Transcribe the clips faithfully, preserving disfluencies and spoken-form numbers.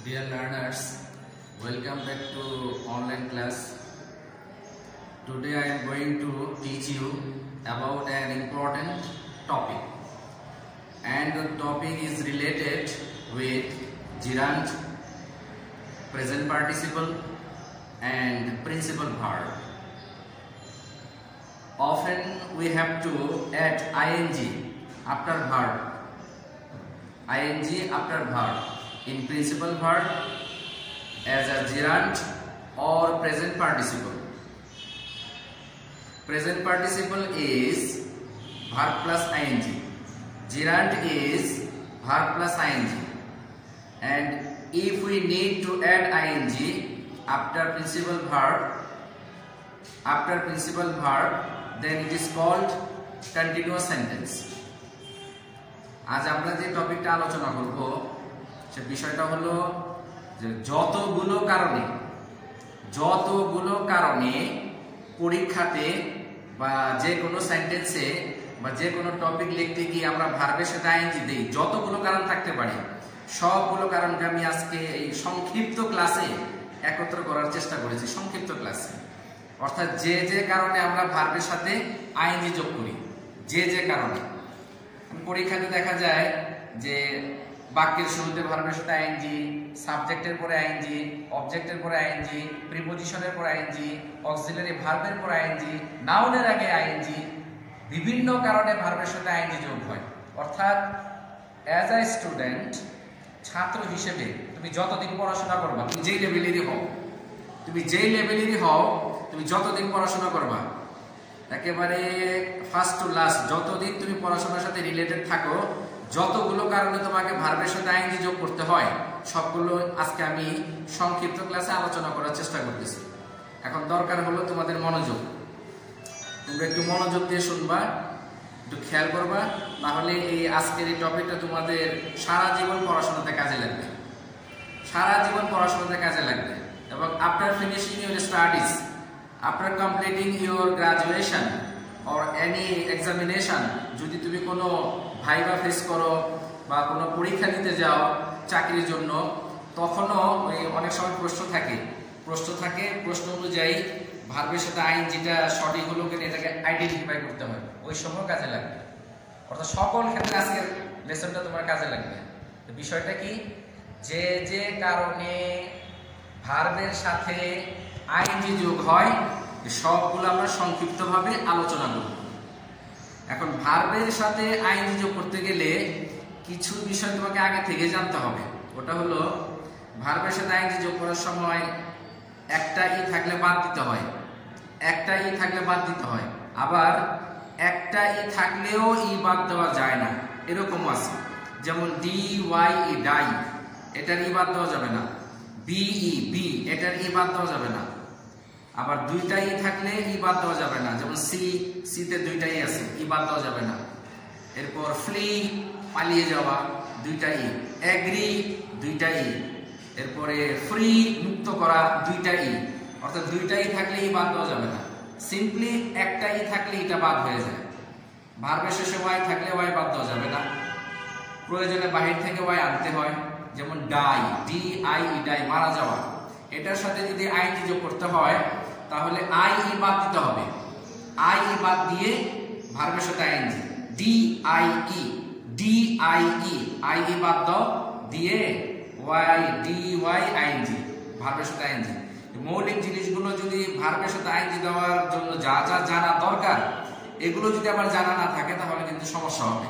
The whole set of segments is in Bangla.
Dear learners, welcome back to online class. Today I am going to teach you about an important topic, and the topic is related with gerund, present participle and principal verb. Often we have to add ing after verb, ing after verb in principal verb as a gerund or present participle. Present participle is verb plus ing, gerund is verb plus ing, and if we need to add ing after principal verb, after principal verb, then it is called continuous sentence. আজ আমরা যে টপিকটা আলোচনা করব সে বিষয়টা হলো যে যতগুলো কারণে যতগুলো কারণে পরীক্ষাতে বা যে কোনো সেন্টেন্সে বা যে কোনো টপিক লিখতে গিয়ে আমরা ভার্বের সাথে আইএনজি দেই, যতগুলো কারণ থাকতে পারে সবগুলো কারণকে আমি আজকে এই সংক্ষিপ্ত ক্লাসে একত্র করার চেষ্টা করেছি। সংক্ষিপ্ত ক্লাসে অর্থাৎ যে যে কারণে আমরা ভার্বের সাথে আইএনজি যোগ করি, যে যে কারণে পরীক্ষাতে দেখা যায় যে বাক্যের শুরুতে ভার্বের সাথে আইএনজি, সাবজেক্টের পরে আইএনজি, অবজেক্টের পরে আইএনজি, প্রিপজিশনের পরে আইএনজি, অক্সিলারি ভার্বের পরে আইএনজি, নাউনের আগে আইএনজি, বিভিন্ন কারণে ভার্বের সাথে আইএনজি যোগ হয়। অর্থাৎ অ্যাজ আ স্টুডেন্ট, ছাত্র হিসেবে তুমি যতদিন পড়াশোনা করবা, তুমি যেই লেভেলেরই হও, তুমি যেই লেভেলেরই হও, তুমি যতদিন পড়াশোনা করবা, একেবারে ফার্স্ট টু লাস্ট যতদিন তুমি পড়াশোনার সাথে রিলেটেড থাকো, যতগুলো কারণে তোমাকে ভার্বের সাথে আইএনজি যোগ করতে হয় সবগুলো আজকে আমি সংক্ষিপ্ত ক্লাসে আলোচনা করার চেষ্টা করতেছি। এখন দরকার হলো তোমাদের মনোযোগ। তোমরা একটু মনোযোগ দিয়ে শুনবা, একটু খেয়াল করবা, তাহলে এই আজকের এই টপিকটা তোমাদের সারা জীবন পড়াশোনাতে কাজে লাগবে, সারা জীবন পড়াশোনাতে কাজে লাগবে। এবং after finishing your studies, after completing your graduation or any examination, যদি তুমি কোনো ভাইভা ফেস করো বা কোনো পরীক্ষা দিতে যাও চাকরির জন্য, তখনও ওই অনেক সময় প্রশ্ন থাকে প্রশ্ন থাকে প্রশ্ন অনুযায়ী ভার্বের সাথে আইএনজিটা সঠিক হলো কিনা এটাকে আইডেন্টিফাই করতে হয়, ওই সময় কাজে লাগবে। অর্থাৎ সকল ক্ষেত্রে আজকের লেসনটা তোমার কাজে লাগবে। তো বিষয়টা কি, যে যে কারণে ভার্বের সাথে আইএনজি যোগ হয় সবগুলো আমরা সংক্ষিপ্তভাবে আলোচনা করব। এখন ভার্বের সাথে আইএনজি যোগ করতে গেলে কিছু বিষয় তোমাকে আগে থেকে জানতে হবে। ওটা হলো ভার্বের সাথে আইএনজি যোগ করার সময় একটা ই থাকলে বাদ দিতে হয়, একটা ই থাকলে বাদ দিতে হয়, আবার একটা ই থাকলেও ই বাদ দেওয়া যায় না, এরকম আছে। যেমন ডি ওয়াই ই ডাই, এটার ই বাদ দেওয়া যাবে না। বি ই বি, এটার ই বাদ দেওয়া যাবে না। আবার দুইটা ই থাকলে ই বাদ দেওয়া যাবে না, যেমন সি, সিতে দুইটাই আছে, ই বাদ দেওয়া যাবে না। এরপর ফ্লি, পালিয়ে যাওয়া, দুইটা ই। এগ্রি, দুইটা ই। এরপরে ফ্রি, মুক্ত করা, দুইটা ই। অর্থাৎ দুইটা ই থাকলে ই বাদ দেওয়া যাবে না। সিম্পলি একটা ই থাকলে এটা বাদ হয়ে যায়। ভার্বের শেষে ওয়াই থাকলে ওয়াই বাদ দেওয়া যাবে না, প্রয়োজনে বাহির থেকে ওয়াই আনতে হয়। যেমন die, D I E die, মারা যাওয়া, এটার সাথে যদি আইএনজি যোগ করতে হয় তাহলে আই ই বাদ দিতে হবে। আই ই বাদ দিয়ে ভার্বের সাথে ING, D I E, D I E, I E বাদ দাও দিয়ে ওয়াই, ডি ওয়াই আইএনজি, ভার্বের সাথে আইএনজি। মৌলিক জিনিসগুলো যদি ভার্বের সাথে আইএনজি দেওয়ার জন্য যা যা জানা দরকার এগুলো যদি আবার জানা না থাকে তাহলে কিন্তু সমস্যা হবে।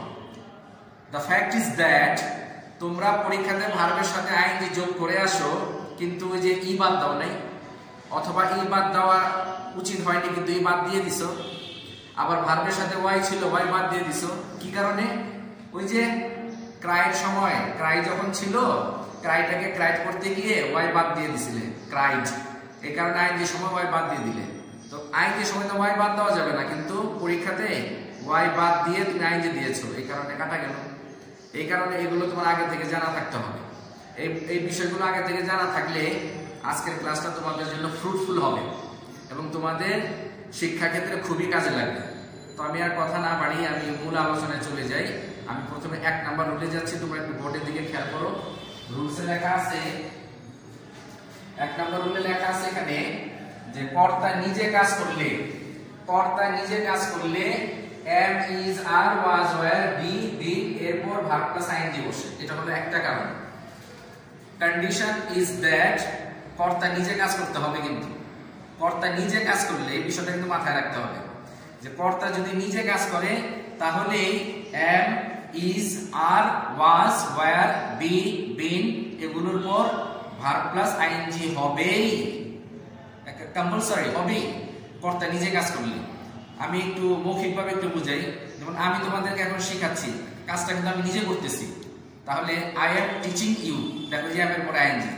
দ্য ফ্যাক্ট ইজ দ্যাট তোমরা পরীক্ষাতে ভার্বের সাথে আইএনজি যোগ করে আসো, কিন্তু ওই যে ই বাদ দাও নাই, অথবা ই বাদ দেওয়া উচিত হয়নি কিন্তু ই বাদ দিয়ে দিছো। আবার ভার্বের সাথে ওয়াই ছিল, ওয়াই বাদ দিয়ে দিছো। কি কারণে? ওই যে ক্রাইর সময়, ক্রাই যখন ছিল ক্রাইটাকে ক্রাইট করতে গিয়ে ওয়াই বাদ দিয়ে দিছিলে, ক্রাইট, এই কারণে আইএনজি সময় ওয়াই বাদ দিয়ে দিলে। তো আইএনজি সময় তো ওয়াই বাদ দেওয়া যাবে না, কিন্তু পরীক্ষাতে ওয়াই বাদ দিয়ে তুমি আইএনজি দিয়েছো, এই কারণে কাটা গেল। এই কারণে এগুলো তোমার আগে থেকে জানা থাকতে হবে। এই এই বিষয়গুলো আগে থেকে জানা থাকলে আজকের ক্লাসটা তোমাদের জন্য ফ্রুটফুল হবে এবং তোমাদের শিক্ষাক্ষেত্রে খুবই কাজে লাগবে। তো আমি আর কথা না বাড়িয়ে আমি মূল আলোচনায় চলে যাই। আমি প্রথমে এক নাম্বার রুলে যাচ্ছি, তোমরা একটু বোর্ডের দিকে খেয়াল করো। রুলসে লেখা আছে এক নম্বর রুলে লেখা আছে এখানে যে কর্তা নিজে কাজ করলে কর্তা নিজে কাজ করলে am is are was were be been এরপর ভার্ব প্লাস আইএনজি বসে। এটা হলো একটা কারণ। কন্ডিশন ইজ দ্যাট কর্তা নিজে কাজ করতে হবে, কিন্তু কর্তা নিজে কাজ করলে এই বিষয়টা কিন্তু মাথায় রাখতে হবে যে কর্তা যদি নিজে কাজ করে তাহলে am is are was were be been এগুলোর পর ভার্ব প্লাস আইএনজি হবেই, কম্পালসরি হবেই কর্তা নিজে কাজ করলে। আমি একটু মৌখিকভাবে একটু বুঝাই, যেমন আমি তোমাদেরকে এখন শেখাচ্ছি, কাজটা কিন্তু আমি নিজে করতেছি, তাহলে আই এম টিচিং ইউ, দেখো যে এর পরে ING,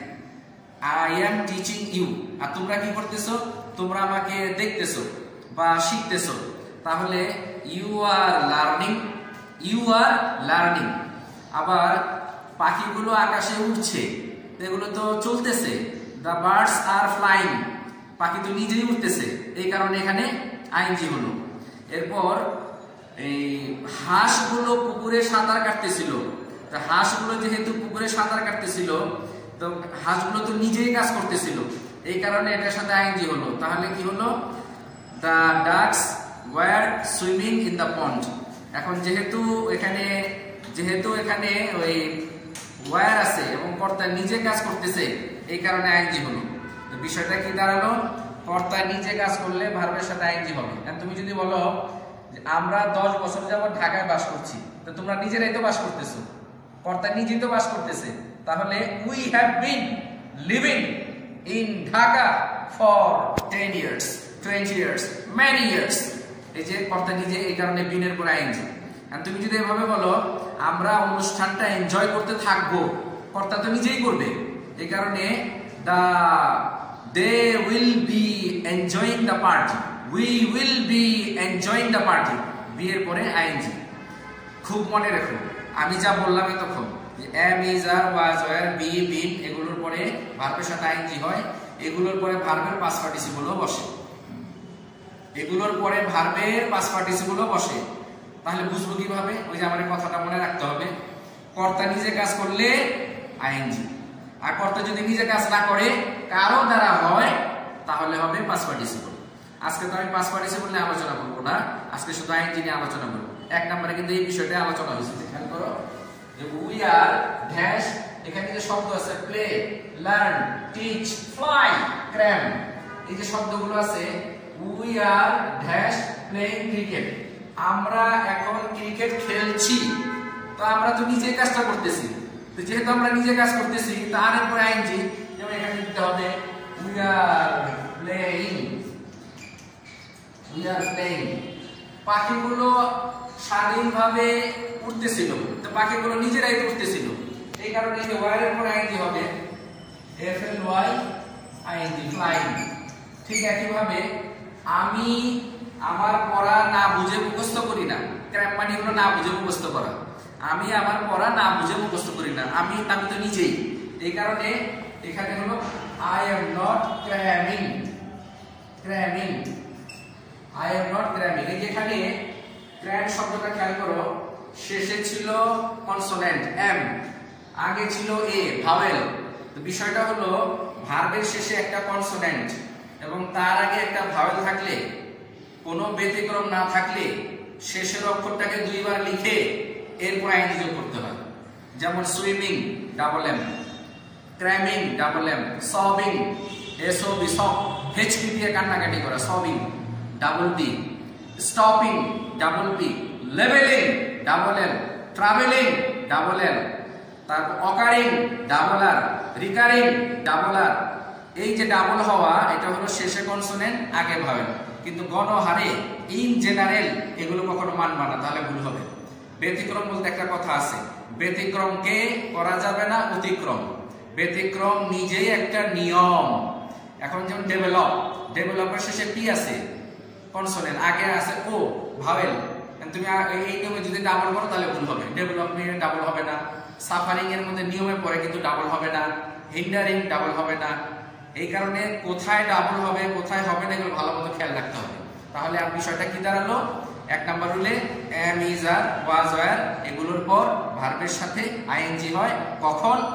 I am teaching you. আর তোমরা কি করতেছো? তোমরা আমাকে দেখতেছো বা শিখতেছো, তাহলে you are learning, you are learning. আবার পাখিগুলো আকাশে উড়ছে, এগুলো তো চলতেছে, দ্য বার্ডস আর ফ্লাইং, পাখি তো নিজেই উঠতেছে, এই কারণে এখানে আইএনজি হলো। এরপর এই হাঁসগুলো পুকুরে সাঁতার কাটতেছিল, তো হাঁসগুলো যেহেতু পুকুরে সাঁতার কাটতেছিল তো হাঁসগুলো তো নিজেই কাজ করতেছিল, এই কারণে এটার সাথে আইএনজি হলো। তাহলে কি হলো? The ducks were swimming in the pond. এখন যেহেতু এখানে যেহেতু এখানে ওই ওয়ার আছে এবং কর্তা নিজে কাজ করতেছে, এই কারণে আইএনজি হলো। তো বিষয়টা কি দাঁড়ালো? কর্তা নিজে কাজ করলে ভার্বের সাথে আইএনজি হবে। এখন তুমি যদি বলো যে আমরা দশ বছর যাবত ঢাকায় বাস করছি, তো তোমরা নিজেরাই তো বাস করতেছো, কর্তা নিজেই তো বাস করতেছে, তাহলে we have been living in Dhaka for ten years, twenty years, many years. এই যে কর্তা নিজে, এই কারণে বিনের পর আইএনজি। আর তুমি যদি এভাবে বলো আমরা অনুষ্ঠানটা এনজয় করতে থাকবো, কর্তা তো নিজেই করবে, এই কারণে দা they will be enjoying the party, we will be enjoying the party, be এর পরে আইএনজি। খুব মনে রাখো আমি যা বললাম এতক্ষণ, যে am is are was were be been এগুলোর পরে ভার্বের সাথে আইএনজি হয়, এগুলোর পরে ভার্বের পাস্ট পার্টিসিপলও বসে, এগুলোর পরে ভার্বের পাস্ট পার্টিসিপলও বসে। তাহলে বুঝবো কিভাবে? ওই যে আমার কথাটা মনে রাখতে হবে, কর্তা নিজে কাজ করলে আইএনজি, আর কর্তা যদি নিজে কাজ না করে কারো দ্বারা হয় তাহলে হবে পাস্ট পার্টিসিপল। আজকে তো আমি পাস্ট পার্টিসিপল নিয়ে আলোচনা করবো না, আজকে শুধু আইএনজি নিয়ে আলোচনা করবো। এক নম্বরে কিন্তু এই বিষয়টা আলোচনা হয়েছে, খেয়াল করো যে উই আর ড্যাশ, এখানে যে শব্দ আছে play, learn, teach, fly, cram, এই যে শব্দগুলো আছে, we are dash playing cricket, আমরা এখন ক্রিকেট খেলছি, তো আমরা তো নিজে কাজটা করতেছি, তো যেহেতু আমরা নিজে কাজ করতেছি তার উপর আইএনজি, যেমন এখানে দিতে হবে we are playing, we are playing. পাখিগুলো স্বাধীনভাবে উঠতেছিল, তো পাখিগুলো নিজেরাই উঠতেছিল, এই কারণে এই যে ওয়াই এর উপর আইএনজি হবে F L Y ING, flying. ঠিক একইভাবে আমি আমার পড়া না বুঝে মুখস্থ করি না, ক্র্যাম মানে হলো না বুঝে মুখস্থ করা, আমি আমার পড়া না বুঝে মুখস্থ করি না, আমি আমি তো নিজেই, এই কারণে এখানে হলো I am not cramming, cramming, I am not cramming. এই যে এখানে ক্র্যাম শব্দটা খেয়াল করো, শেষে ছিল কনসোনেন্ট এম, আগে ছিল এ ভাওয়েল। তো বিষয়টা হলো ভার্বের শেষে একটা কনসোনেন্ট এবং তার আগে একটা ভাওয়েল থাকলে, কোনো ব্যতিক্রম না থাকলে শেষের অক্ষরটাকে দুইবার লিখে এরপর আইএনজি যোগ করতে হয়। যেমন swimming double M, cramming double M, sobbing S O B, সব হেচকি দিয়ে কান্নাকাটি করা, sobbing double B, stopping double B, levelling double L, travelling double L, তারপর occurring double R, recurring double R. এই যে ডাবল হওয়া এটা হলো শেষে কনসোনেন্ট আগে ভাওয়েল, কিন্তু গণহারে ইন জেনারেল এগুলো কখনো মানবা না, তাহলে ভুল হবে। ব্যতিক্রম বলতে একটা কথা আছে, ব্যতিক্রমকে করা যাবে না অতিক্রম, ব্যতিক্রম নিজেই একটা নিয়ম। এখন যেমন ডেভেলপ, ডেভেলপের শেষে পি আছে কনসোনেন্ট, আগে আছে ও ভাওয়েল, তুমি এই নিয়মে যদি ডাবল করো তাহলে ভুল হবে, ডেভেলপমেন্ট ডাবল হবে না, সাফারিং এর মধ্যে নিয়মে পড়ে কিন্তু ডাবল হবে না, হিন্ডারিং ডাবল হবে না। এই কারণে কোথায় ডাবল হবে কোথায় হবে না এগুলো ভালো মতো খেয়াল রাখতে হবে। তাহলে আর বিষয়টা কি দাঁড়ালো? এক নাম্বার রুলে am is are was were এগুলোর পর ভার্বের সাথে আইএনজি হয় কখন?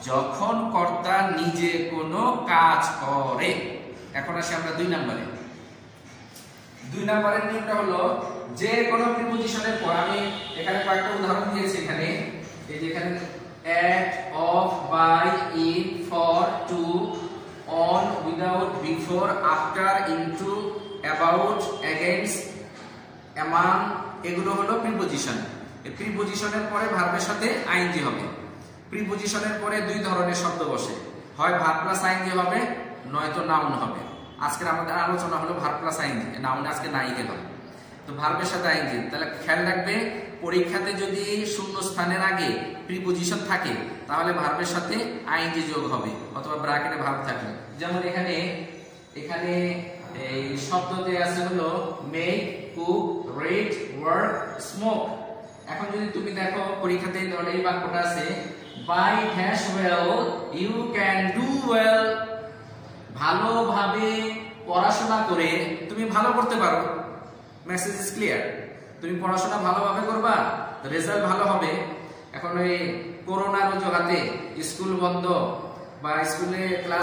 যখন কর্তা নিজে কোনো কাজ করে। এখন আসি আমরা দুই নম্বরে। দুই নম্বরের নিয়মটা হলো যে কোনো প্রিপজিশনের পর, আমি এখানে কয়েকটা উদাহরণ দিয়েছি। এখানে এই যে এখানে at, of, by, in, for, to, on, without, before, after, into, about, against, among, এগুলো হলো প্রিপজিশন। এই প্রিপজিশনের পরে ভার্বের সাথে আইএনজি হবে। প্রিপজিশনের পরে দুই ধরনের শব্দ বসে, হয় ভার্ব প্লাস আইএনজি হবে, নয়তো নাউন হবে। আজকে আমাদের আলোচনা হলো ভার্ব প্লাস আইএনজি, নাউন আজকে নাই গেল। তো ভার্বের সাথে আইএনজি, তাহলে খেয়াল রাখবে পরীক্ষাতে যদি শূন্য স্থানের আগে প্রিপজিশন থাকে তাহলে ভার্বের সাথে আইএনজি যোগ হবে অথবা ব্র্যাকেটে ভার্ব থাকবে। যেমন এখানে এখানে এই শব্দতে আছে হলো make, cook, read, work, smoke. এখন যদি তুমি দেখো পরীক্ষাতে তাহলে এই বাক্যটা আছে by dash well you can do well. ভালোভাবে পড়াশোনা করে তুমি ভালো করতে পারো। Message is clear. তুমি পড়াশোনা ভালোভাবে করবা, রেজাল্ট ভালো হবে। এখন ওই করোনার অজুহাতে স্কুল বন্ধ বা স্কুলে class,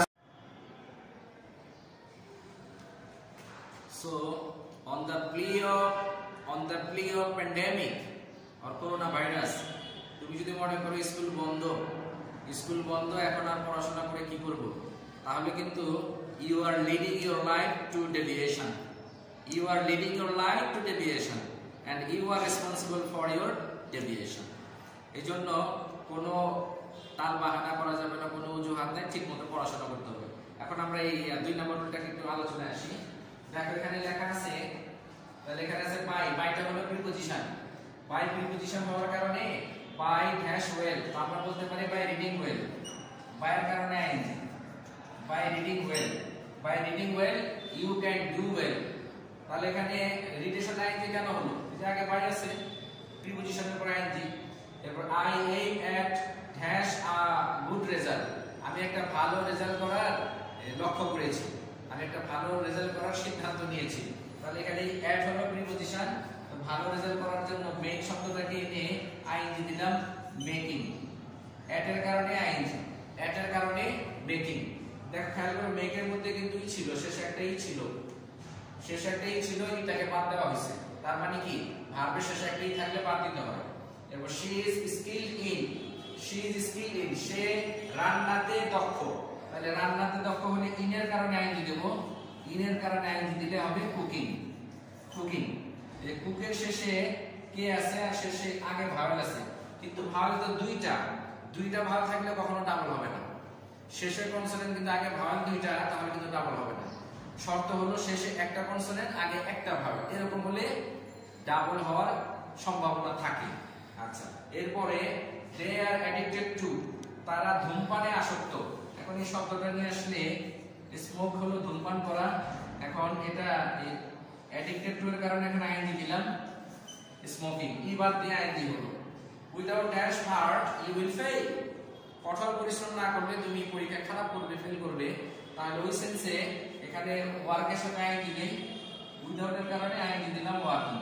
so on the plea of on the plea of pandemic or coronavirus, তুমি যদি মনে করো স্কুল বন্ধ, স্কুল বন্ধ এখন আর পড়াশোনা করে কি করব, তাহলে কিন্তু you are leading your life to deviation. You are leading your life to deviation and you are responsible for your deviation. এজন্য কোনো তাল বাহানা করা যাবে না, কোনো অজুহাত নেই, ঠিকমতো পড়াশোনা করতে হবে। এখন আমরা এই দুই নম্বর রুলটাকে একটু আলোচনায় আসি। দেখো এখানে লেখা আছে, তাহলে এখানে আছে বাই, বাইটা হলো প্রিপজিশন। বাই প্রিপজিশন হওয়ার কারণে বাই ড্যাশ ওয়েল, তো আমরা বলতে পারি বাই রিডিং ওয়েল। বাই এর কারণে ING, by reading well, by reading well you can do well. তাহলে এখানে রিটেশন আইএনজি কেন হলো? এই যে আগে বাই আছে, প্রিপজিশনের পর আইএনজি। এরপর I aim at dash a good result, আমি একটা ভালো রেজাল্ট করার লক্ষ্য করেছি, আমি একটা ভালো রেজাল্ট করার সিদ্ধান্ত নিয়েছি। তাহলে এখানে এট হলো প্রিপজিশন, ভালো রেজাল্ট করার জন্য মেক শব্দটাকে এনে আইএনজি দিলাম মেকিং। এট এর কারণে আইএনজি, এট এর কারণে মেকিং। দেখো খেয়াল করো মেকের মধ্যে কিন্তু ই ছিল, শেষে একটা ই ছিল, শেষে একটা ই ছিল, এটাকে বাদ দেওয়া হয়েছে। তার মানে কি ভার্বের শেষে একটা ই থাকলে বাদ দিতে হয়। এরপর she is skilled in, she is skilled in, সে রান্নাতে দক্ষ। তাহলে রান্নাতে দক্ষ হলে ইনের কারণে আইএনজি দেব, ইনের কারণে আইএনজি দিলে হবে কুকিং, কুকিং। এই কুকের শেষে কে আছে আর শেষে আগে ভাওয়েল আছে, কিন্তু ভাওয়েল তো দুইটা, দুইটা ভাওয়েল থাকলে কখনো ডাবল হবে না। শেষে কনসোনেন্ট কিন্তু আগে ভাওয়েল দুইটা, তাহলে কিন্তু ডাবল হবে না। শর্ত হলো শেষে একটা কনসোনেন্ট আগে একটা ভাওয়েল, এরকম হলে ডাবল হওয়ার সম্ভাবনা থাকে। আচ্ছা, এরপরে দে আর অ্যাডিক্টেড টু, তারা ধূমপানে আসক্ত। এখন এই শব্দটা নিয়ে আসলে স্মোক হলো ধূমপান করা। এখন এটা অ্যাডিক্টেড টু এর কারণে এখানে আইএনজি দিলাম স্মোকিং, ই বাদ দিয়ে আইএনজি হলো। Without dash hard you will fail, কঠোর পরিশ্রম না করলে তুমি পরীক্ষা খারাপ করবে, ফেল করবে। তাহলে ওই সেন্সে এখানে ওয়ার্কের সাথে আইএনজি নেই, উইদাউট এর কারণে আইএনজি দিলাম working.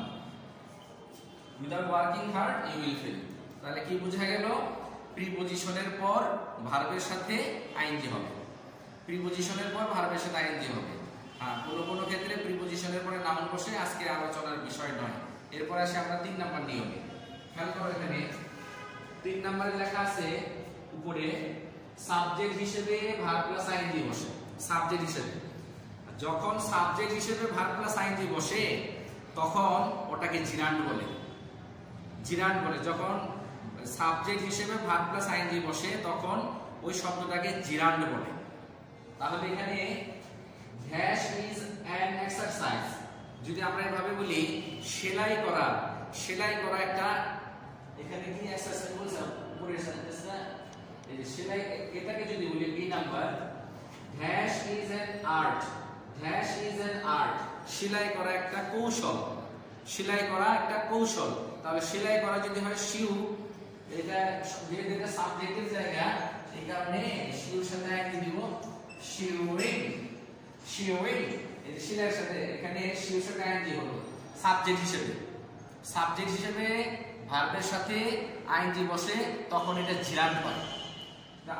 Without working hard you will fail. তাহলে কি বোঝা গেল? প্রিপজিশনের পর ভার্বের সাথে আইএনজি হবে, প্রিপজিশনের পর ভার্বের সাথে আইএনজি হবে। হ্যাঁ, কোনো কোনো ক্ষেত্রে প্রিপজিশনের পরে নাউন বসে, আজকে আলোচনার বিষয় নয়। এরপর আসি আমরা তিন নাম্বার নিয়মে। খেয়াল করো এখানে তিন নাম্বারে লেখা আছে উপরে সাবজেক্ট হিসেবে ভার্ব প্লাস আইএনজি বসে। সাবজেক্ট হিসেবে যখন সাবজেক্ট হিসেবে ভার্ব প্লাস আইএনজি বসে তখন ওটাকে জিরান্ড বলে, জিরান্ড বলে। যখন সাবজেক্ট হিসেবে ভার্ব প্লাস আইএনজি বসে তখন ওই শব্দটাকে জিরান্ড বলে। তাহলে এখানে ড্যাশ ইজ অ্যান এক্সারসাইজ, যদি আমরা এভাবে বলি সেলাই করা, সেলাই করা একটা, এখানে কি এক্সারসাইজ বলছে উপরের সেন্টেন্সটা, এই যে সেলাই, এটাকে যদি বলি B number, dash is an art, dash is an art, সেলাই করা একটা কৌশল, সেলাই করা একটা কৌশল। তাহলে সেলাই করা যদি হয় শিউ, এটা যেহেতু এটা সাবজেক্টের জায়গা, এই কারণে শিউর সাথে আইএনজি দিব শিউইং, শিউইং। এই সেলাইয়ের সাথে এখানে শিউর সাথে আইএনজি হলো সাবজেক্ট হিসেবে, সাবজেক্ট হিসেবে ভার্বের সাথে আইএনজি বসে তখন এটা জিরান্ড হয়। আবার উপরে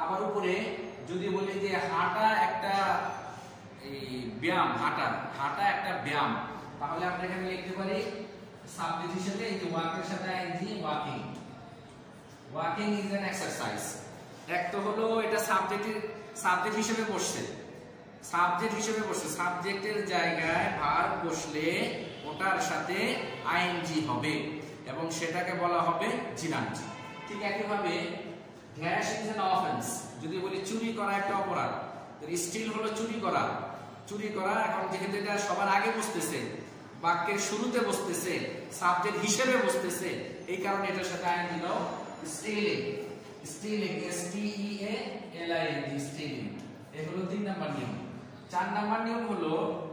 করে যদি বলি যে হাঁটা একটা এই ব্যায়াম, হাঁটা হাঁটা একটা ব্যায়াম, তাহলে আমরা এখানে লিখতে পারি সাবজেক্ট হিসেবে এই যে ওয়াকের সাথে ING walking. Walking is an exercise. এক তো হলো এটা সাবজেক্টের সাবজেক্ট হিসেবে বসছে, সাবজেক্ট হিসেবে বসছে, সাবজেক্টের জায়গায় ভার্ব বসলে ওটার সাথে আইএনজি হবে এবং সেটাকে বলা হবে জিরান্ট। ঠিক একইভাবে ড্যাশ ইজ অ্যান অফেন্স, যদি বলি চুরি করা একটা অপরাধ, স্টিল হলো চুরি করা। চুরি করা এখন যেহেতু এটা সবার আগে বসতেছে, বাক্যের শুরুতে বসতেছে, সাবজেক্ট হিসেবে বসতেছে, এই কারণে এটার সাথে আইএনজি দাও stealing. Stealing S T E A L I N G stealing. এই হলো তিন নাম্বার নিয়ম। চার নাম্বার নিয়ম হলো,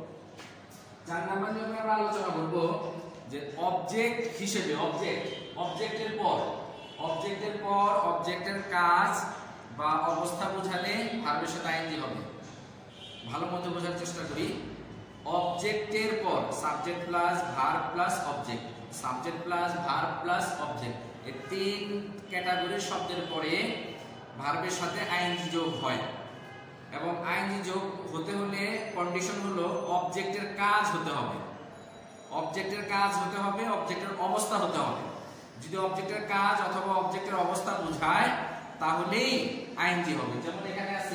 চার নাম্বার নিয়মে আমরা আলোচনা করব যে অবজেক্ট হিসেবে, অবজেক্ট অবজেক্টের পর অবজেক্টের পর অবজেক্টের কাজ বা অবস্থা বোঝালে ভার্বের সাথে আইএনজি হবে। ভালো মতো বোঝার চেষ্টা করি। অবজেক্টের পর subject plus verb plus object, subject plus verb plus object, এই তিন ক্যাটাগরির শব্দের পরে ভার্বের সাথে আইএনজি যোগ হয় এবং আইএনজি যোগ হতে হলে কন্ডিশন হলো অবজেক্টের কাজ হতে হবে, অবজেক্টের কাজ হতে হবে, অবজেক্টের অবস্থা হতে হবে। যদি অবজেক্টের কাজ অথবা অবজেক্টের অবস্থা বোঝায় তাহলেই আইএনজি হবে। যেমন এখানে আছে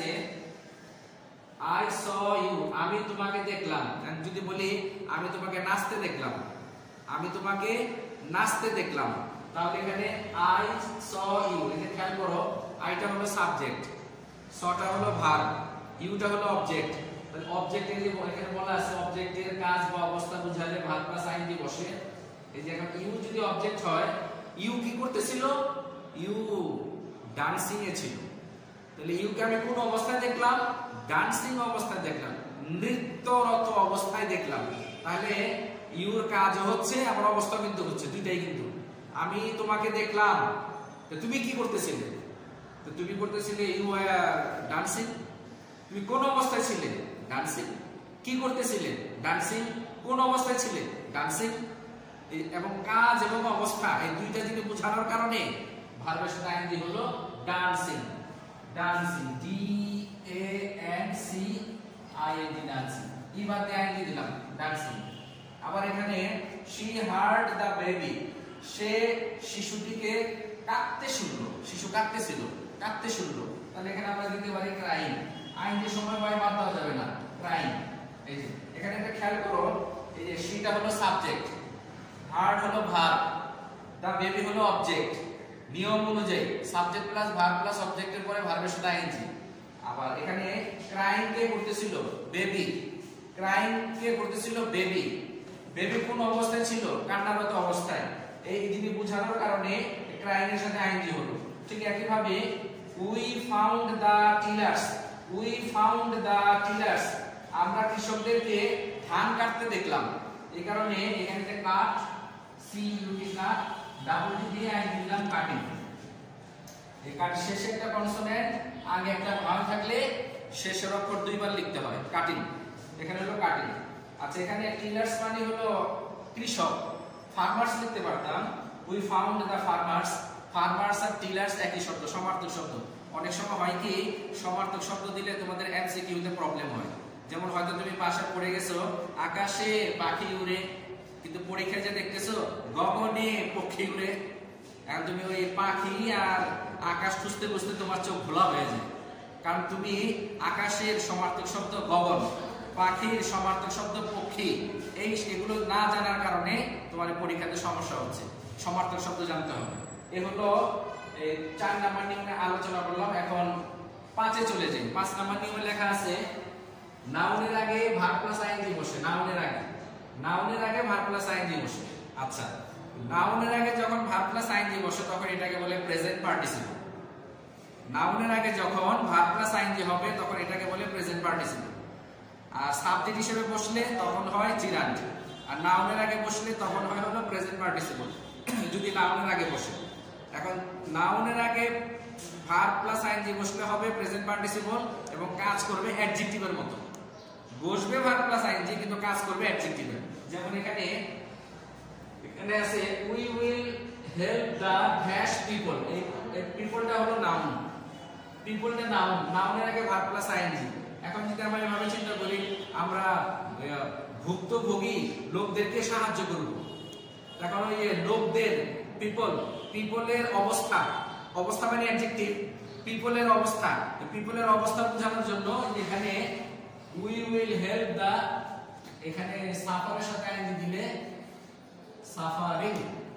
I saw you, আমি তোমাকে দেখলাম। যদি বলি আমি তোমাকে নাচতে দেখলাম, আমি তোমাকে নাচতে দেখলাম, তাহলে এখানে I saw you, এখানে খেয়াল করো আইটা হলো সাবজেক্ট, সটা হলো ভার্ব, ইউটা হলো অবজেক্ট। তাহলে অবজেক্টের যে এখানে বলা আছে অবজেক্টের কাজ বা অবস্থা বোঝালে ভার্ব প্লাস আইএনজি বসে। এই যে এখন ইউ যদি অবজেক্ট হয়, ইউ কি করতেছিল? ইউ ডান্সিং এ ছিল। তাহলে ইউকে আমি কোন অবস্থায় দেখলাম? ডান্সিং অবস্থায় দেখলাম, নৃত্যরত অবস্থায় দেখলাম। তাহলে ইউর কাজ হচ্ছে আবার অবস্থা কিন্তু হচ্ছে, দুইটাই কিন্তু। আমি তোমাকে দেখলাম, তো তুমি কি করতেছিলে? তো তুমি করতেছিলে ইউ আর ডান্সিং। তুমি কোন অবস্থায় ছিলে? ডান্সিং। কি করতেছিলে? ডান্সিং। কোন অবস্থায় ছিলে? ডান্সিং। এবং কাজ এবং অবস্থা এই দুইটা জিনিস বোঝানোর কারণে ভার্বের সাথে আইএনজি হলো dancing. Dancing, D A N C I N G, dancing. E বাদে আইএনজি দিলাম ডান্সিং। আবার এখানে শি হার্ড দ্য বেবি, সে শিশুটিকে কাঁদতে শুনলো, শিশু কাঁদতেছিল, কাঁদতে শুনলো। তাহলে এখানে আমরা দিতে পারি ক্রাইং। আইএনজি সময় পায় বাদ দেওয়া যাবে না, ক্রাইং। এই যে এখানে একটা খেয়াল করো, এই যে শিটা হলো সাবজেক্ট, হার্ড হলো ভার্ব, দ্য বেবি হলো অবজেক্ট। নিয়ম অনুযায়ী সাবজেক্ট প্লাস ভার্ব প্লাস অবজেক্টের পরে ভার্বের সাথে আইএনজি। আবার এখানে ক্রাইং কে করতেছিল? বেবি। ক্রাইং কে করতেছিল? বেবি। বেবি কোন অবস্থায় ছিল? কান্নারত অবস্থায়। এই জিনিস বোঝানোর কারণে ক্রাইং এর সাথে আইএনজি হলো। ঠিক একই ভাবে we found the tillers, we found the tillers, আমরা কৃষকদেরকে ধান কাটতে দেখলাম। এই কারণে এখানে যে cut, C U T cut, double T দিয়ে আইএনজি দিলাম কাটিং। এই কাট শেষে একটা কনসোনেন্ট, আগে একটা ভাওয়েল থাকলে শেষের অক্ষর দুইবার লিখতে হয়, কাটিং। এখানে হলো কাটিং। আচ্ছা, এখানে টিলার্স মানে হলো কৃষক, ফার্মার্স লিখতে পারতাম। We found the farmers, farmers আর টিলার্স একই শব্দ, সমার্থক শব্দ। অনেক সময় হয় কি সমার্থক শব্দ দিলে তোমাদের এমসিকিউতে প্রবলেম হয়। যেমন হয়তো তুমি পাশে পড়ে গেছো আকাশে পাখি উড়ে, কিন্তু পরীক্ষায় যে দেখতেছো গগনে পক্ষী উড়ে। এখন তুমি ওই পাখি আর আকাশ খুঁজতে খুঁজতে তোমার চোখ ভোলা হয়ে যায়, কারণ তুমি আকাশের সমার্থক শব্দ গগন, পাখির সমার্থক শব্দ পক্ষী, এই এগুলো না জানার কারণে তোমার পরীক্ষাতে সমস্যা হচ্ছে। সমার্থক শব্দ জানতে হবে। এ হলো চার নাম্বার নিয়মে আলোচনা করলাম। এখন পাঁচে চলে যাই। পাঁচ নাম্বার নিয়মে লেখা আছে নাউনের আগে ভার্ব প্লাস আইএনজি বসে। নাউনের আগে, নাউনের আগে ভার্ব প্লাস আইএনজি বসে। আচ্ছা, নাউনের আগে যখন ভার্ব প্লাস আইএনজি বসে তখন এটাকে বলে প্রেজেন্ট পার্টিসিপল। নাউনের আগে যখন ভার্ব প্লাস আইএনজি হবে তখন এটাকে বলে প্রেজেন্ট পার্টিসিপল। আর সাবজেক্ট হিসেবে বসলে তখন হয় জিরান্ড, আর নাউনের আগে বসলে তখন হয় হলো প্রেজেন্ট পার্টিসিপল যদি নাউনের আগে বসে। এখন নাউনের আগে ভার্ব প্লাস আইএনজি বসলে হবে প্রেজেন্ট পার্টিসিপল এবং কাজ করবে অ্যাডজেক্টিভের মতো। বসবে ভার্ব প্লাস আইএনজি কিন্তু কাজ করবে অ্যাডজেক্টিভের। যেমন এখানে এখানে আছে we will help the dash people. এই পিপলটা হলো নাউন, পিপলটা নাউন, নাউনের আগে ভার্ব প্লাস আইএনজি। এখন যদি আমরা এভাবে চিন্তা করি, আমরা ভুক্তভোগী লোকদেরকে সাহায্য করব, এখন ওই যে লোকদের, পিপল, পিপলের অবস্থা, অবস্থা মানে অ্যাডজেক্টিভ, পিপলের অবস্থা, পিপলের অবস্থা বোঝানোর জন্য এখানে উই উইল হেল্প দা, এখানে সাফারের সাথে আইএনজি দিলে সাফারিং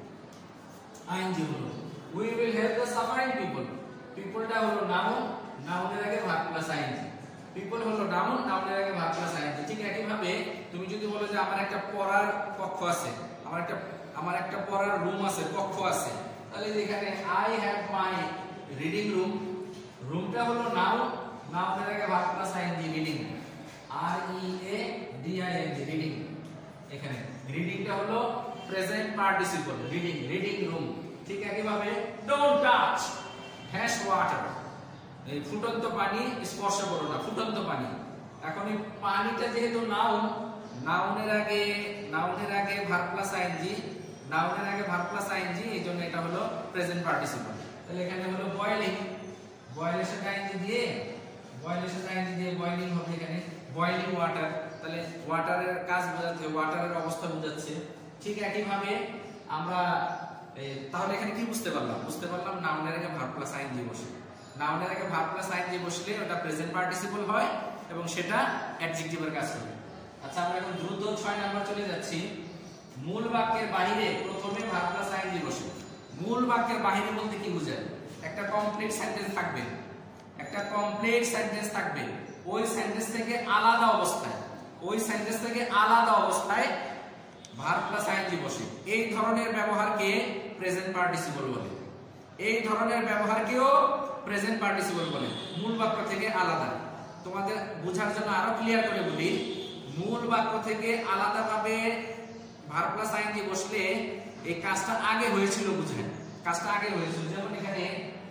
আইএনজি হলো we will help the suffering people. পিপলটা হলো নাউন, নাউনের আগে ভার্ব প্লাস আইএনজি। পিপল হলো নাউন, নাউনের আগে ভার্ব প্লাস আইএনজি। ঠিক একই ভাবে তুমি যদি বলো যে আমার একটা পড়ার কক্ষ আছে, আমার একটা আমার একটা পড়ার রুম আছে, কক্ষ আছে, তাহলে এখানে I have my reading room, রুমটা হলো নাউন, নাউনের আগে verb plus ING reading, R E A D I N G reading. এখানে রিডিংটা হলো present participle, reading, reading room. ঠিক একই ভাবে ডোন্ট টাচ হ্যাশ ওয়াটার, এই ফুটন্ত পানি স্পর্শ করো না, ফুটন্ত পানি। এখন এই পানিটা যেহেতু নাউন, নাউনের আগে নাউনের আগে ভার্ব প্লাস আইএনজি, নাউনের আগে ভার্ব প্লাস আইএনজি, এইজন্য এটা হলো প্রেজেন্ট পার্টিসিপল। তাহলে এখানে হলো বয়লিং, বয়েলের সাথে আইএনজি দিয়ে, বয়েলের সাথে আইএনজি দিয়ে বয়লিং হবে এখানে, বয়লিং ওয়াটার, তাহলে ওয়াটারের কাজ বোঝাচ্ছে, ওয়াটারের অবস্থা বোঝাচ্ছে। ঠিক একই ভাবে আমরা তাহলে এখানে কি বুঝতে পারলাম? বুঝতে পারলাম নাউনের আগে ভার্ব প্লাস আইএনজি বসে, নাউনের আগে ভার্ব প্লাস আইএনজি বসলে ওটা প্রেজেন্ট পার্টিসিপল হয় এবং সেটা অ্যাডজেক্টিভের কাজ করে। আচ্ছা, আমরা এখন দ্রুত ছয় নাম্বার চলে যাচ্ছি। মূল বাক্যের বাইরে প্রথমে ভার্ব প্লাস আইএনজি বসে। মূল বাক্যের বাইরে বলতে কি বোঝায়? একটা কমপ্লিট সেন্টেন্স থাকবে, একটা কমপ্লিট সেন্টেন্স থাকবে, ওই সেন্টেন্স থেকে আলাদা অবস্থায়, ওই সেন্টেন্স থেকে আলাদা অবস্থায় ভার্ব প্লাস আইএনজি বসে। এই ধরনের ব্যবহারকে প্রেজেন্ট পার্টিসিপল বলে, এই ধরনের ব্যবহারকেও প্রেজেন্ট পার্টিসিপল বলে, মূল বাক্য থেকে আলাদা। তোমাদের বোঝার জন্য আরো ক্লিয়ার করে বলি, মূল বাক্য থেকে আলাদাভাবে ভার্ব প্লাস আইএনজি বসলে এই কাজটা আগে হয়েছিল বুঝেন, কাজটা আগে হয়েছিল। যেমন এখানে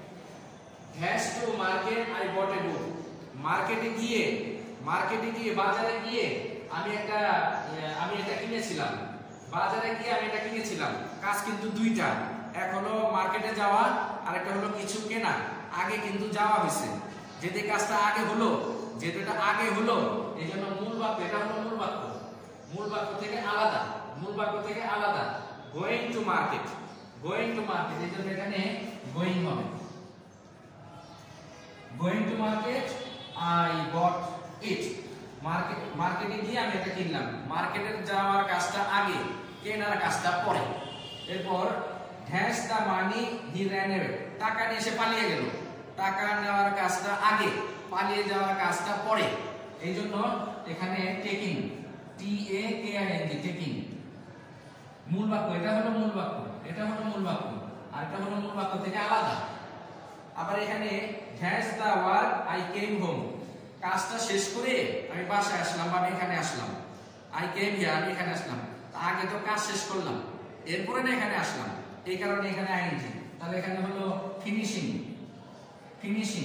has to market I bought a book, মার্কেটে গিয়ে, মার্কেটে গিয়ে বাজারে গিয়ে আমি একটা আমি এটা কিনেছিলাম, বাজারে গিয়ে আমি এটা কিনেছিলাম। কাজ কিন্তু দুইটা, এক হলো মার্কেটে যাওয়া আর একটা হলো কিছু কেনা। আগে কিন্তু যাওয়া হয়েছে, যেতে কাজটা আগে হলো, যেহেতু এটা আগে হলো এই জন্য মূল বাক্য, এটা হলো মূল বাক্য, মূল বাক্য থেকে আলাদা, মূল বাক্য থেকে আলাদা। Going to market, going to market, এই জন্য এখানে গোয়িং হবে। Going to market I bought it, market, মার্কেটে গিয়ে আমি এটা কিনলাম। মার্কেটে যাওয়ার কাজটা আগে, কেনার কাজটা পরে। এরপর has the money he ran away, টাকা নিয়ে এসে পালিয়ে গেল, টাকা নেওয়ার কাজটা আগে, পালিয়ে যাওয়ার কাজটা পরে। এই জন্য এখানে taking, T A K I N G, taking মূল বাক্য, এটা হলো মূল বাক্য, এটা হলো মূল বাক্য, আর এটা হলো মূল বাক্য থেকে আলাদা। আবার এখানে has the work I came home, কাজটা শেষ করে আমি বাসায় আসলাম বা আমি এখানে আসলাম। আই কেম হিয়ার, আমি এখানে আসলাম, আগে তো কাজ শেষ করলাম, এরপরে না এখানে আসলাম, এই কারণে এখানে আইএনজি। তাহলে এখানে হলো ফিনিশিং, ফিনিশিং,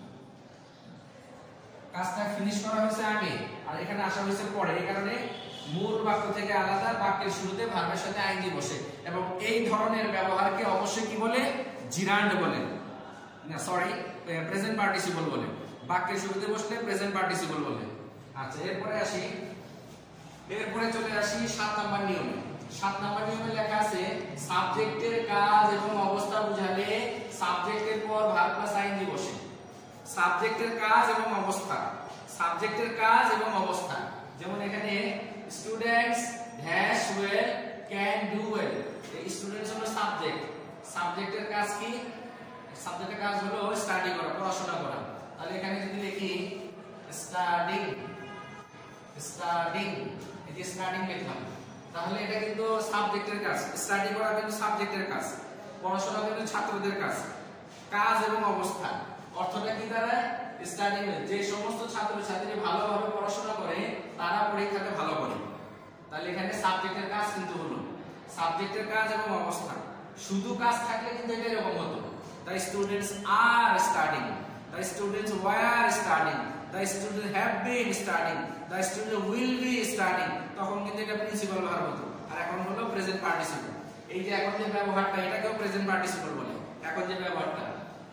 কাজটা ফিনিশ করা হয়েছে আগে আর এখানে আসা হয়েছে পরে, এই কারণে মূল বাক্য থেকে আলাদা, বাক্যের শুরুতে ভার্বের সাথে আইএনজি বসে। এবং এই ধরনের ব্যবহারকে অবশ্যই কি বলে? জিরান্ড বলে, না সরি প্রেজেন্ট পার্টিসিপল বলে। বাক্যের শুরুতে বসলে প্রেজেন্ট পার্টিসিপল বলে। আচ্ছা, এরপরে আসি, এরপরে চলে আসি সাত নাম্বার নিয়মে। সাত নাম্বার নিয়মে লেখা আছে সাবজেক্টের কাজ এবং অবস্থা বুঝালে সাবজেক্টের পর ভার্ব প্লাস আইএনজি বসে। সাবজেক্টের কাজ এবং অবস্থা, সাবজেক্টের কাজ এবং অবস্থা, যেমন এখানে students dash well can do well, এই স্টুডেন্টস হলো সাবজেক্ট, সাবজেক্টের কাজ কি? সাবজেক্টের কাজ হলো স্টাডি করা, পড়াশোনা করা। তাহলে এখানে যদি লিখি স্টাডিং, স্টাডিং, এই যে স্টাডিং লিখলাম, তাহলে এটা কিন্তু সাবজেক্টের কাজ, স্টাডি করা কিন্তু সাবজেক্টের কাজ, পড়াশোনা কিন্তু ছাত্রদের কাজ। কাজ এবং অবস্থা অর্থটা কি দাঁড়ায়? স্টাডিং, যে সমস্ত ছাত্রছাত্রী ভালোভাবে পড়াশোনা করে তারা পরীক্ষাতে ভালো করে। তাহলে এখানে সাবজেক্টের কাজ কিন্তু হলো, সাবজেক্টের কাজ এবং অবস্থা। শুধু কাজ থাকলে কিন্তু এটা এরকম হতো, the students are studying, the students were studying, the students have been studying, the students will be studying, তখন কিন্তু এটা প্রিন্সিপাল ভার্ব হতো। আর এখন হলো প্রেজেন্ট পার্টিসিপল। এই যে এখন যে ব্যবহারটা, এটাকেও প্রেজেন্ট পার্টিসিপল বলে। এখন যে ব্যবহারটা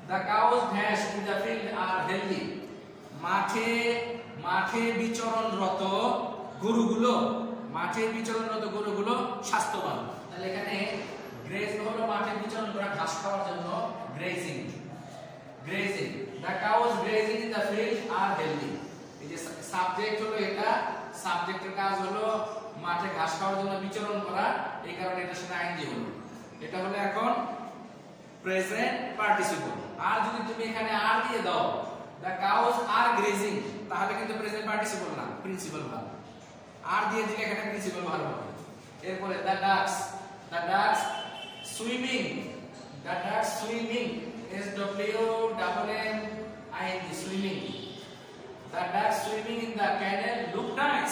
The cows dash in the field are healthy. মাঠে মাঠে বিচরণরত গরুগুলো মাঠে বিচরণরত গরুগুলো স্বাস্থ্যবান। তাহলে এখানে গ্রেজ হলো মাঠে বিচরণ করা, ঘাস খাওয়ার জন্য grazing. Grazing, the cows grazing in the field are healthy. এই যে সাবজেক্ট হলো এটা, সাবজেক্টের কাজ হলো মাঠে ঘাস খাওয়ার জন্য বিচরণ করা, এই কারণে এটার সাথে আইএনজি হলো। এটা হলো এখন প্রেজেন্ট পার্টিসিপল। আর যদি তুমি এখানে আর দিয়ে দাও, the cows are grazing, তাহলে কিন্তু প্রেজেন্ট পার্টিসিপল না, প্রিন্সিপাল ভার্ব। আর দিয়ে দিলে এখানে প্রিন্সিপাল ভার্ব হবে। এরপরে the ducks, the ducks swimming, the ducks swimming, S W double M I N G, swimming. The ducks swimming in the canal look nice.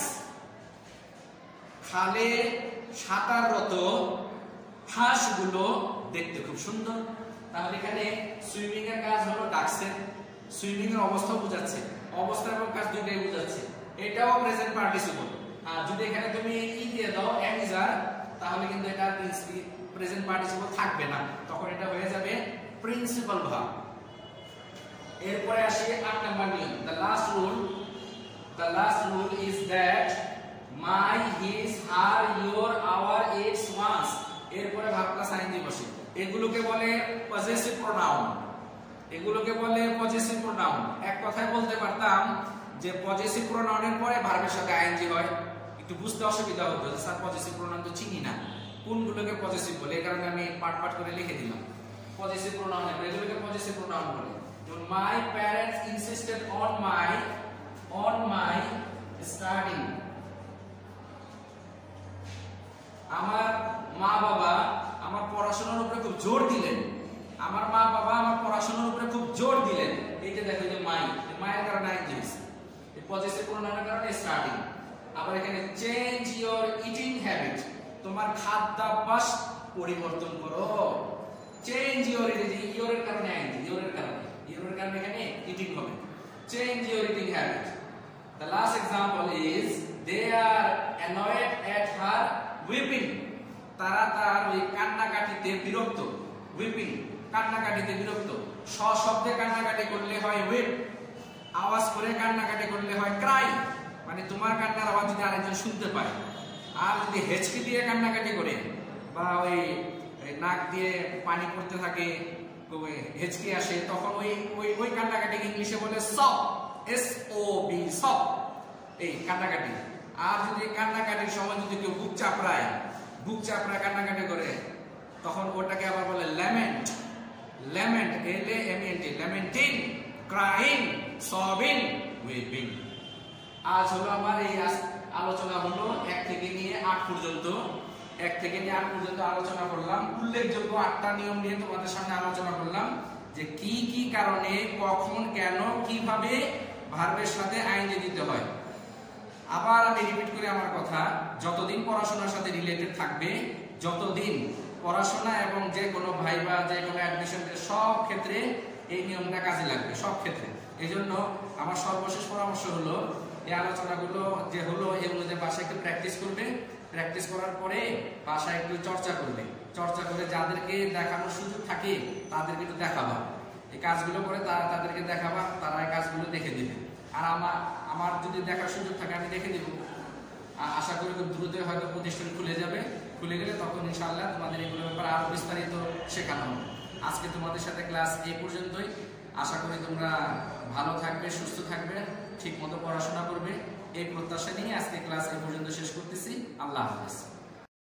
খালে সাঁতাররত হাঁসগুলো দেখতে খুব সুন্দর। তাহলে এখানে সুইমিং এর কাজ হলো ডাকসের, সুইমিং এর অবস্থা বোঝাচ্ছে, অবস্থা এবং কাজ দুইটাই বোঝাচ্ছে। এটাও প্রেজেন্ট পার্টিসিপল। আর যদি এখানে তুমি ই দিয়ে দাও অ্যামিজার, তাহলে কিন্তু এটা প্রেজেন্ট পার্টিসিপল থাকবে না, তখন এটা হয়ে যাবে প্রিন্সিপাল ভার্ব। এরপরে আসি আট নাম্বার নিয়ম, the last rule, the last rule is that my, his, her, your, our, its, one's, এরপরে ভার্ব প্লাস আইএনজি বসে। এগুলোকে বলে পজেসিভ প্রোনাউন, এগুলোকে বলে পজেসিভ প্রোনাউন। এক কথায় বলতে পারতাম যে পজেসিভ প্রোনাউনের পরে ভার্বের সাথে আইএনজি হয়। একটু বুঝতে অসুবিধা হতো যে স্যার পজেসিভ প্রোনাউন তো চিনি না, কোনগুলোকে পজেসিভ বলে, এই কারণে আমি পার্ট পার্ট করে লিখে দিলাম। পজেসিভ প্রোনাউন এগুলোকে পজেসিভ প্রোনাউন বলে। যেমন my parents insisted on my on my studying, আমার মা বাবা আমার পড়াশোনার উপরে খুব জোর দিলেন, আমার মা বাবা আমার পড়াশোনার উপরে খুব জোর দিলেন। এইটা দেখো যে মাই, মায়ের কারণে আইএনজি হইছে, এই পজেসিভ প্রোনাউনের কারণে স্টার্টিং। আবার এখানে চেঞ্জ ইওর ইটিং হ্যাবিট, তোমার খাদ্যাভ্যাস পরিবর্তন করো। চেঞ্জ ইওর, ইওর এর কারণে আইএনজি, ইওর এর কারণে, ইওর এর কারণে এখানে ইটিং হবে। Change your eating habit. The last example is they are annoyed at her weeping, তারা তার ওই কান্নাকাটিতে বিরক্ত। উইপিং, কান্নাকাটিতে বিরক্ত। সশব্দে কান্নাকাটি করলে হয় উইপ, আওয়াজ করে কান্নাকাটি করলে হয় ক্রাই, মানে তোমার কান্নার আওয়াজ যদি আরেকজন শুনতে পায়। আর যদি হেঁচকি দিয়ে কান্নাকাটি করে বা ওই নাক দিয়ে পানি পড়তে থাকে, হেঁচকি আসে, তখন ওই ওই ওই কান্নাকাটি ইংলিশে বলে সব, এস ও বি, সব, এই কান্নাকাটি। আর যদি কান্নাকাটির সময় যদি কেউ বুক চাপড়ায়, বুক চাপড়ায় কান্নাকাটি করে, তখন ওটাকে আবার বলে lament, lament, L A M N T, lamenting, crying, sobbing, weeping. আজ হলো আমার এই আলোচনা হলো এক থেকে নিয়ে আট পর্যন্ত, এক থেকে নিয়ে আট পর্যন্ত আলোচনা করলাম। উল্লেখযোগ্য আটটা নিয়ম নিয়ে তোমাদের সামনে আলোচনা করলাম যে কি কি কারণে, কখন, কেন, কিভাবে ভার্বের সাথে আইএনজি দিতে হয়। আবার আমি রিপিট করি আমার কথা, যতদিন পড়াশোনার সাথে রিলেটেড থাকবে, যতদিন পড়াশোনা এবং যে কোনো ভাইবা, যে কোনো অ্যাডমিশনের সব ক্ষেত্রে এই নিয়মটা কাজে লাগবে, সব ক্ষেত্রে। এই জন্য আমার সর্বশেষ পরামর্শ হলো এই আলোচনাগুলো যে হলো এগুলো যে বাসায় একটু প্র্যাকটিস করবে, প্র্যাকটিস করার পরে বাসায় একটু চর্চা করবে, চর্চা করে যাদেরকে দেখানোর সুযোগ থাকে তাদেরকে একটু দেখাবা, এই কাজগুলো করে তারা তাদেরকে দেখাবা, তারা এই কাজগুলো দেখে দেবে। আর আমার আমার যদি দেখার সুযোগ থাকে আমি দেখে দেবো। আশা করি খুব দ্রুত হয়তো প্রতিষ্ঠান খুলে যাবে, খুলে গেলে তখন ইনশাআল্লাহ তোমাদের এগুলোর ব্যাপারে আরো বিস্তারিত শেখানো হবে। আজকে তোমাদের সাথে ক্লাস এই পর্যন্তই। আশা করি তোমরা ভালো থাকবে, সুস্থ থাকবে, ঠিক মতো পড়াশোনা করবে, এই প্রত্যাশা নিয়ে আজকে ক্লাস এই পর্যন্ত শেষ করতেছি। আল্লাহ হাফেজ।